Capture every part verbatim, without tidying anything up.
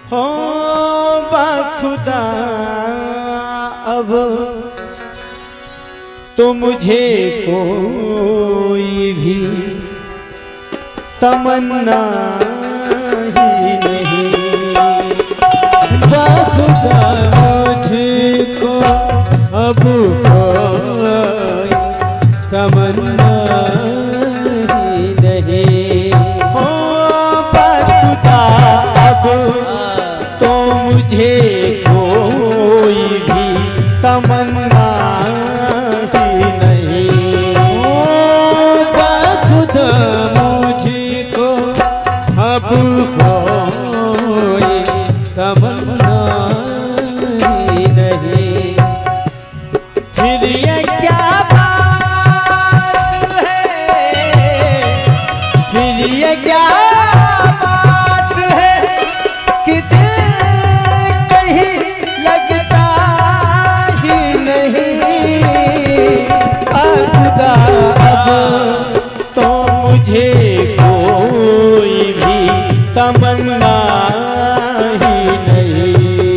हो बाखुदा अब तो मुझे कोई भी तमन्ना ही नहीं। बाखुदा मुझको अब कोई तमन्ना ही नहीं। हो बाखुदा अब तो मुझे कोई भी तमन्ना ही नहीं। ओ बाखुदा मुझको अब कोई तमन्ना ही नहीं। फिर ये क्या बात है, फिर ये क्या बात है कि दिल कहीं लगता ही नहीं। खुदा अब तो मुझे कोई भी तमन्ना ही नहीं।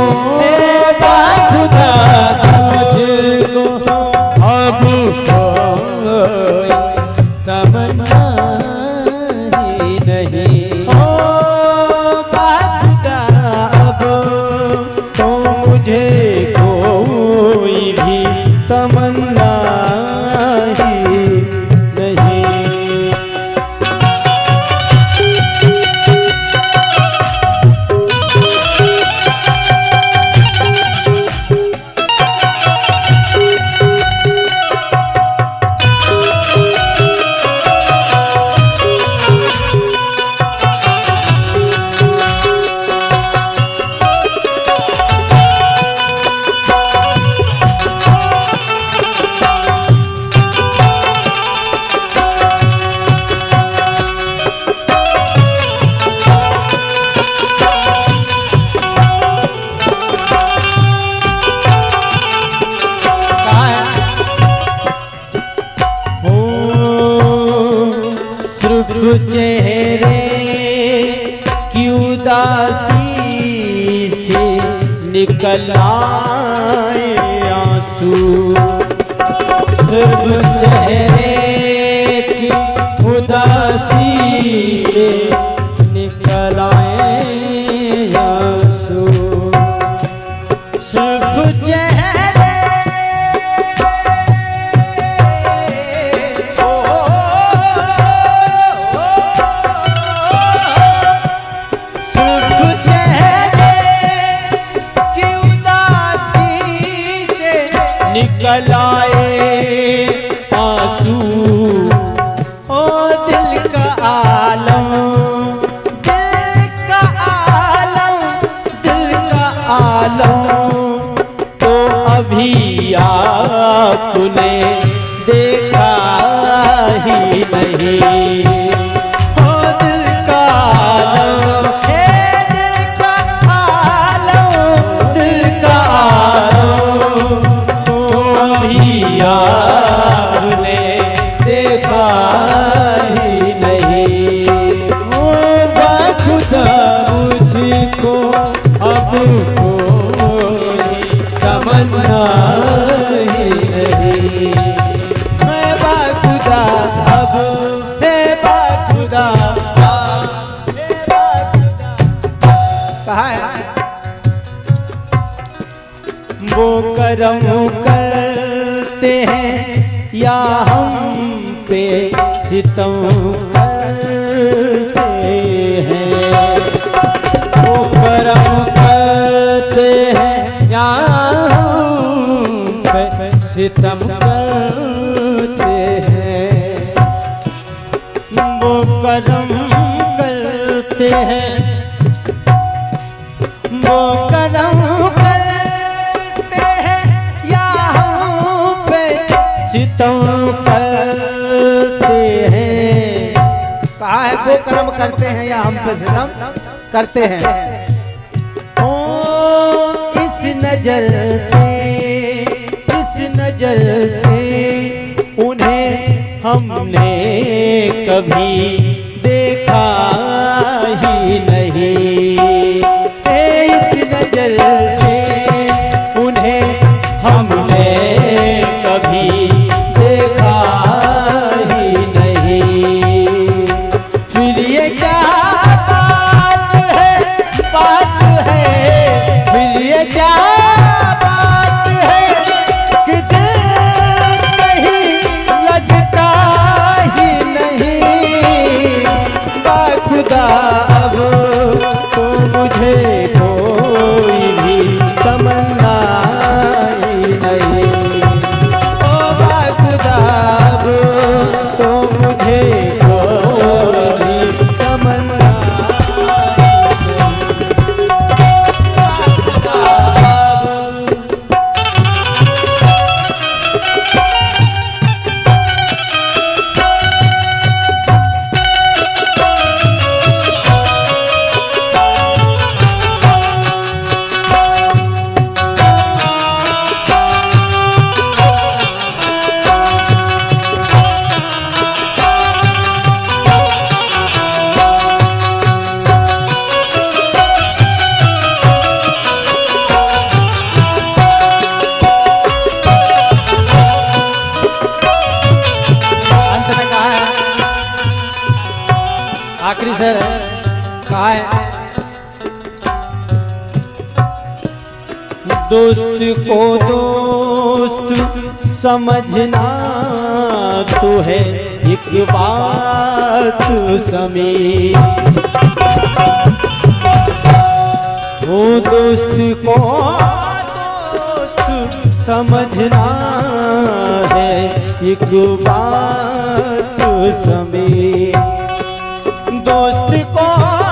खुदा मुझको अब कोई तमन्ना ही नहीं। हो बाखुदा अब तो मुझे कोई भी तमन्ना ही नहीं। चेहरे की उदासी से निकल आए आंसू। सिर्फ चेहरे की उदासी से निकल आए आंसू। सिर्फ चेहरे निकल आए आंसू। ओ दिल का आलम, दिल का आलम, दिल का आलम तो अभी आपने देखा ही नहीं। ओ दिल का आलम, हे दिल का आलम, दिल का आलम आपने देखा ही नहीं। ओ बाखुदा मुझको अब कोई तमन्ना ही नहीं। मैं बाखुदा अब, है बाखुदा, है बाखुदा। कहा है वो करम करते हैं या हम पे सितम करते हैं। वो करम करते हैं या हम पे सितम करते हैं। वो करम करते हैं, वो करम करते हैं या हम पे सितम करते हैं। कहा है वो कर्म करते हैं या हम पे सितम करते हैं। ओ इस नजर से, इस नजर से उन्हें हमने कभी देखा ही नहीं। मुझे कोई भी तमन्ना ही नहीं। ओ बाखुदा अब तो मुझे कोई भी तमन्ना आखिरी शेर है, कहा है दोस्त को दोस्त समझना तो है एक बात समीर। वो दोस्त को दोस्त समझना है एक बात समीर। दोस्त को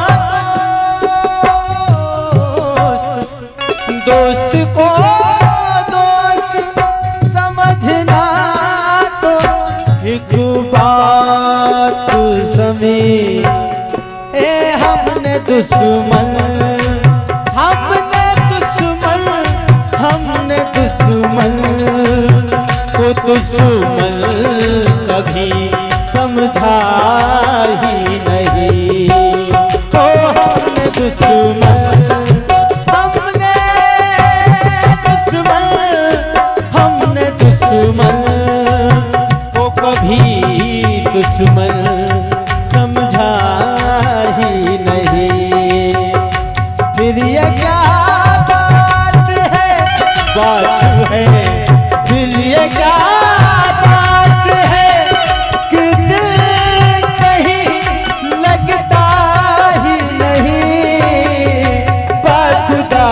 दोस्त दोस्त को दोस्त समझना तो एक बात समीर। ए हमने दुश्मन हमने दुश्मन हमने दुश्मन को दुश्मन कभी समझा ही नहीं। ओ हमने दुश्मन हमने दुश्मन हमने दुश्मन को कभी दुश्मन समझा ही नहीं। फिर ये क्या बात है बात है फिर ये क्या बात है कि दिल कहीं लगता ही नहीं। बाखुदा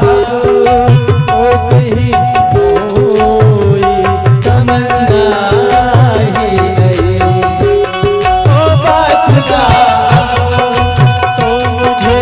ओ कहीं कोई तमन्ना ही नहीं। ओ बाखुदा तो मुझे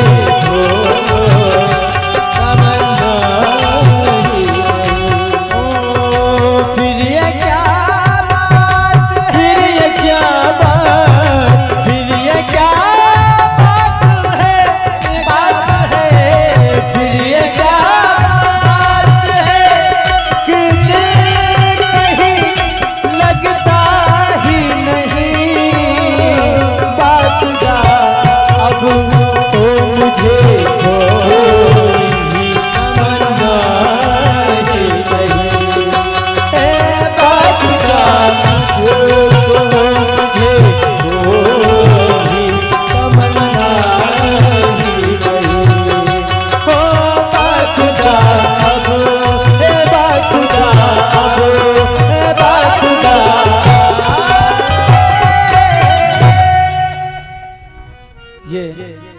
तमन्ना ही नहीं। ओ फिर ये क्या बात फिर ये क्या बात फिर ये क्या बात है बात है फिर ये क्या बात है कि दिल कहीं लगता ही नहीं। बाखुदा अब तो मुझे कोई भी तमन्ना ही नहीं। ए बाखुदा मुझे मुझे कोई भी तमन्ना ही नहीं। ओ बाखुदा अब ए बाखुदा अब ए बाखुदा ये